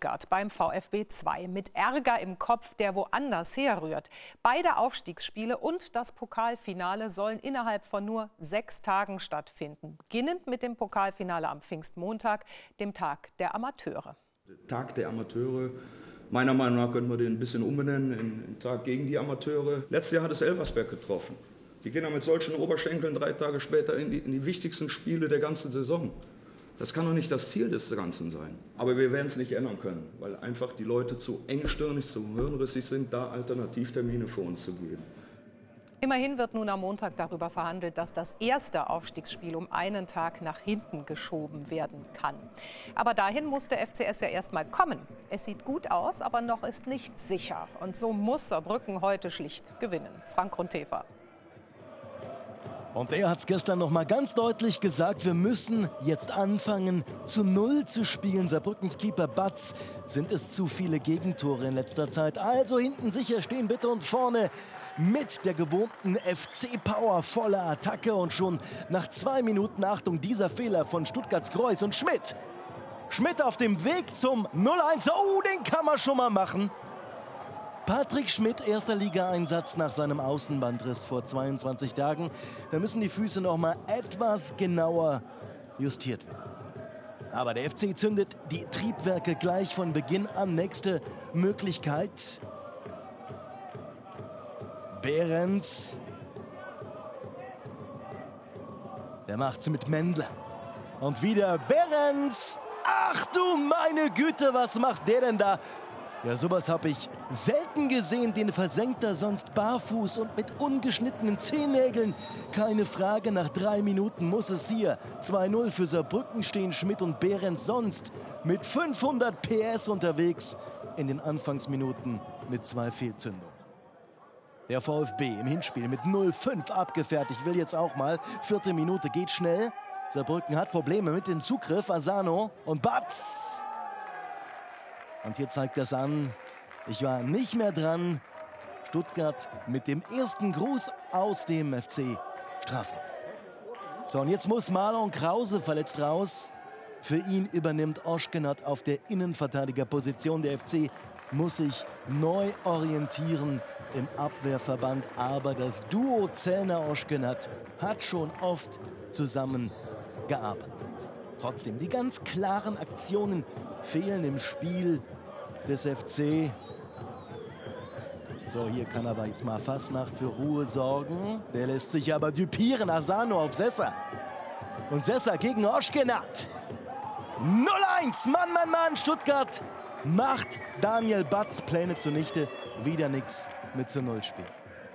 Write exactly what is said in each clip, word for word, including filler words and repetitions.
Stuttgart beim VfB zwei. Mit Ärger im Kopf, der woanders herrührt. Beide Aufstiegsspiele und das Pokalfinale sollen innerhalb von nur sechs Tagen stattfinden. Beginnend mit dem Pokalfinale am Pfingstmontag, dem Tag der Amateure. Tag der Amateure. Meiner Meinung nach können wir den ein bisschen umbenennen in Tag gegen die Amateure. Letztes Jahr hat es Elversberg getroffen. Die gehen dann mit solchen Oberschenkeln drei Tage später in die, in die wichtigsten Spiele der ganzen Saison. Das kann doch nicht das Ziel des Ganzen sein. Aber wir werden es nicht ändern können, weil einfach die Leute zu engstirnig, zu hirnrissig sind, da Alternativtermine für uns zu geben. Immerhin wird nun am Montag darüber verhandelt, dass das erste Aufstiegsspiel um einen Tag nach hinten geschoben werden kann. Aber dahin muss der F C S ja erst mal kommen. Es sieht gut aus, aber noch ist nicht sicher. Und so muss Saarbrücken heute schlicht gewinnen. Frank Gruntefer. Und er hat es gestern noch mal ganz deutlich gesagt, wir müssen jetzt anfangen, zu Null zu spielen. Saarbrückens Keeper Batz, sind es zu viele Gegentore in letzter Zeit. Also hinten sicher stehen bitte und vorne mit der gewohnten F C-Power, voller Attacke. Und schon nach zwei Minuten, Achtung, dieser Fehler von Stuttgarts Greuß und Schmidt. Schmidt auf dem Weg zum null eins. Oh, den kann man schon mal machen. Patrick Schmidt, erster Liga-Einsatz nach seinem Außenbandriss vor zweiundzwanzig Tagen. Da müssen die Füße noch mal etwas genauer justiert werden. Aber der F C zündet die Triebwerke gleich von Beginn an. Nächste Möglichkeit. Behrens. Der macht's mit Mendler. Und wieder Behrens. Ach du meine Güte, was macht der denn da? Ja, sowas habe ich selten gesehen. Den versenkt er sonst barfuß und mit ungeschnittenen Zehennägeln. Keine Frage, nach drei Minuten muss es hier zwei null für Saarbrücken stehen. Schmidt und Behrens sonst mit fünfhundert P S unterwegs in den Anfangsminuten mit zwei Fehlzündungen. Der VfB im Hinspiel mit null fünf abgefertigt. Will jetzt auch mal. Vierte Minute geht schnell. Saarbrücken hat Probleme mit dem Zugriff. Asano und Batz. Und hier zeigt das an, ich war nicht mehr dran. Stuttgart mit dem ersten Gruß aus dem F C Strafe. So, und jetzt muss Marlon Krause verletzt raus. Für ihn übernimmt Oschkenat auf der Innenverteidigerposition. Der F C muss sich neu orientieren im Abwehrverband. Aber das Duo Zellner-Oschkenat hat schon oft zusammengearbeitet. Trotzdem, die ganz klaren Aktionen fehlen im Spiel des F C. So, hier kann aber jetzt mal Fasnacht für Ruhe sorgen. Der lässt sich aber düpieren. Asano auf Sessa. Und Sessa gegen Oschkenat. null eins, Mann, Mann, Mann, Stuttgart macht Daniel Batz Pläne zunichte. Wieder nix mit zu Null spielen.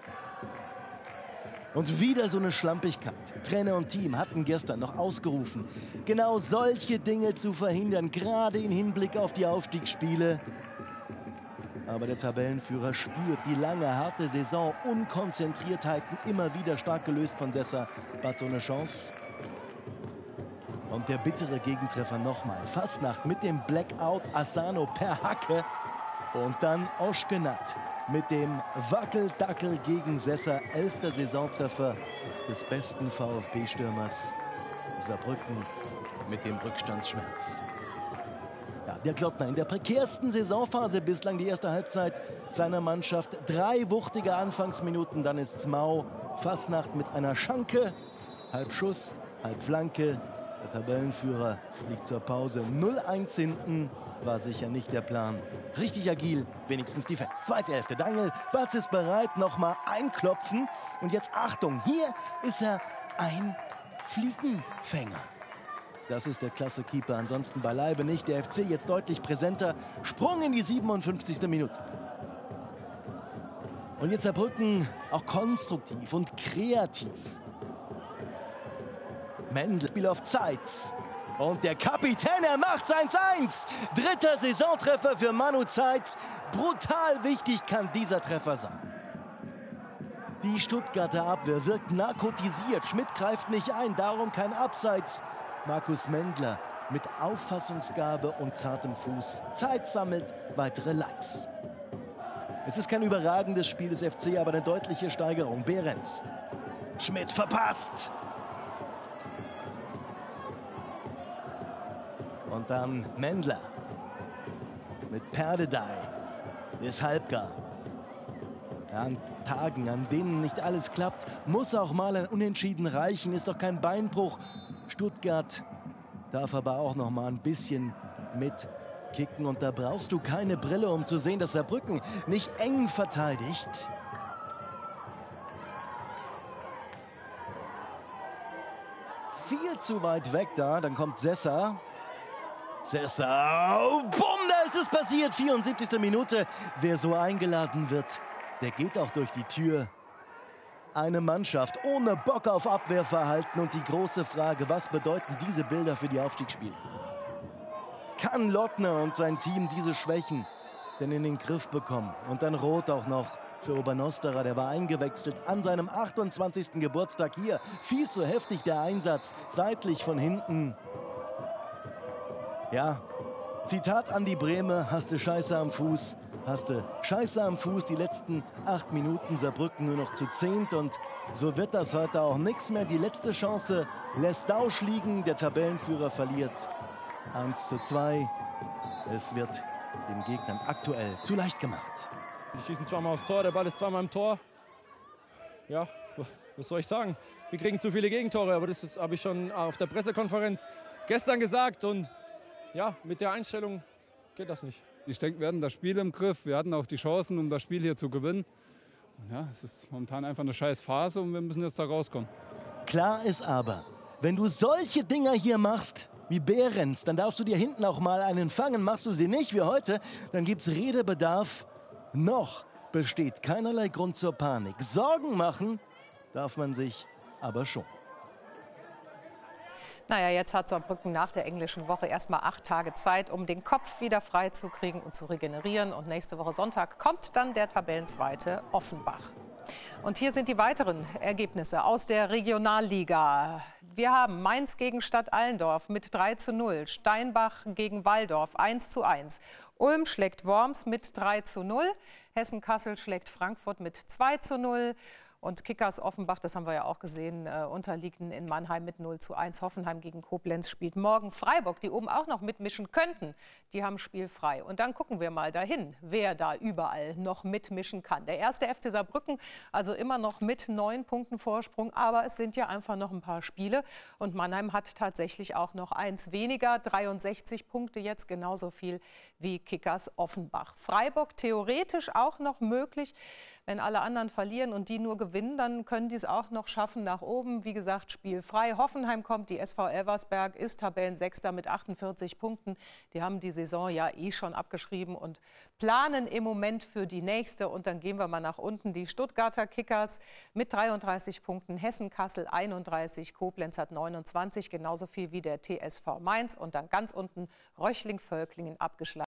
Und wieder so eine Schlampigkeit. Trainer und Team hatten gestern noch ausgerufen, genau solche Dinge zu verhindern, gerade im Hinblick auf die Aufstiegsspiele. Aber der Tabellenführer spürt die lange, harte Saison, Unkonzentriertheiten, immer wieder stark gelöst von Sessa. Batz ohne Chance. Und der bittere Gegentreffer nochmal. Fasnacht mit dem Blackout, Asano per Hacke. Und dann Oschkenat mit dem Wackeldackel gegen Sessa. Elfter Saisontreffer des besten VfB-Stürmers. Saarbrücken mit dem Rückstandsschmerz. Ja, der Klottner in der prekärsten Saisonphase bislang, die erste Halbzeit seiner Mannschaft. Drei wuchtige Anfangsminuten, dann ist's mau. Fasnacht mit einer Schanke. Halb Schuss, halb Flanke. Der Tabellenführer liegt zur Pause null eins hinten. War sicher nicht der Plan. Richtig agil, wenigstens die Fans. Zweite Hälfte. Daniel Batz ist bereit, nochmal einklopfen. Und jetzt Achtung, hier ist er ein Fliegenfänger. Das ist der klasse Keeper, ansonsten beileibe nicht. Der F C jetzt deutlich präsenter. Sprung in die siebenundfünfzigste Minute. Und jetzt Saarbrücken auch konstruktiv und kreativ. Mendel, Spiel auf Zeit. Und der Kapitän, er macht's eins eins. Dritter Saisontreffer für Manu Zeitz. Brutal wichtig kann dieser Treffer sein. Die Stuttgarter Abwehr wirkt narkotisiert. Schmidt greift nicht ein, darum kein Abseits. Markus Mendler mit Auffassungsgabe und zartem Fuß. Zeitz sammelt weitere Likes. Es ist kein überragendes Spiel des F C, aber eine deutliche Steigerung. Behrens. Schmidt verpasst. Und dann Mendler. mit Perdedei ist halbgar. Ja, an Tagen, an denen nicht alles klappt, muss auch mal ein Unentschieden reichen. Ist doch kein Beinbruch. Stuttgart darf aber auch noch mal ein bisschen mitkicken. Und da brauchst du keine Brille, um zu sehen, dass Saarbrücken nicht eng verteidigt. Viel zu weit weg da. Dann kommt Sessa. Sessa. Oh, bumm, da ist es passiert. vierundsiebzigste Minute. Wer so eingeladen wird, der geht auch durch die Tür. Eine Mannschaft ohne Bock auf Abwehrverhalten. Und die große Frage, was bedeuten diese Bilder für die Aufstiegsspiele? Kann Lottner und sein Team diese Schwächen denn in den Griff bekommen? Und dann rot auch noch für Obernosterer. Der war eingewechselt an seinem achtundzwanzigsten Geburtstag hier. Viel zu heftig der Einsatz, seitlich von hinten. Ja, Zitat Andi Brehme, hast du Scheiße am Fuß. Hast du Scheiße am Fuß, die letzten acht Minuten, Saarbrücken nur noch zu zehnt. Und so wird das heute auch nichts mehr. Die letzte Chance lässt Dausch liegen. Der Tabellenführer verliert eins zu zwei. Es wird den Gegnern aktuell zu leicht gemacht. Die schießen zweimal aufs Tor, der Ball ist zweimal im Tor. Ja, was soll ich sagen? Wir kriegen zu viele Gegentore, aber das habe ich schon auf der Pressekonferenz gestern gesagt. Und ja, mit der Einstellung geht das nicht. Ich denke, wir hatten das Spiel im Griff. Wir hatten auch die Chancen, um das Spiel hier zu gewinnen. Und ja, es ist momentan einfach eine scheiß Phase und wir müssen jetzt da rauskommen. Klar ist aber, wenn du solche Dinger hier machst, wie Behrens, dann darfst du dir hinten auch mal einen fangen. Machst du sie nicht wie heute, dann gibt's Redebedarf. Noch besteht keinerlei Grund zur Panik. Sorgen machen darf man sich aber schon. Naja, jetzt hat Saarbrücken nach der englischen Woche erst mal acht Tage Zeit, um den Kopf wieder frei zu kriegen und zu regenerieren. Und nächste Woche Sonntag kommt dann der Tabellenzweite Offenbach. Und hier sind die weiteren Ergebnisse aus der Regionalliga. Wir haben Mainz gegen Stadt Allendorf mit drei zu null, Steinbach gegen Walldorf eins zu eins, Ulm schlägt Worms mit drei zu null, Hessen-Kassel schlägt Frankfurt mit zwei zu null. Und Kickers Offenbach, das haben wir ja auch gesehen, äh, unterliegen in Mannheim mit null zu eins. Hoffenheim gegen Koblenz spielt morgen. Freiburg, die oben auch noch mitmischen könnten, die haben spielfrei. Und dann gucken wir mal dahin, wer da überall noch mitmischen kann. Der erste F C Saarbrücken, also immer noch mit neun Punkten Vorsprung. Aber es sind ja einfach noch ein paar Spiele. Und Mannheim hat tatsächlich auch noch eins weniger, dreiundsechzig Punkte jetzt, genauso viel wie Kickers Offenbach. Freiburg theoretisch auch noch möglich, wenn alle anderen verlieren und die nur gewinnen, dann können die es auch noch schaffen nach oben. Wie gesagt, spielfrei. Hoffenheim kommt, die S V Elversberg ist Tabellensechster mit achtundvierzig Punkten. Die haben die Saison ja eh schon abgeschrieben und planen im Moment für die nächste. Und dann gehen wir mal nach unten. Die Stuttgarter Kickers mit dreiunddreißig Punkten, Hessen-Kassel einunddreißig, Koblenz hat neunundzwanzig, genauso viel wie der T S V Mainz. Und dann ganz unten Röchling-Völklingen abgeschlagen.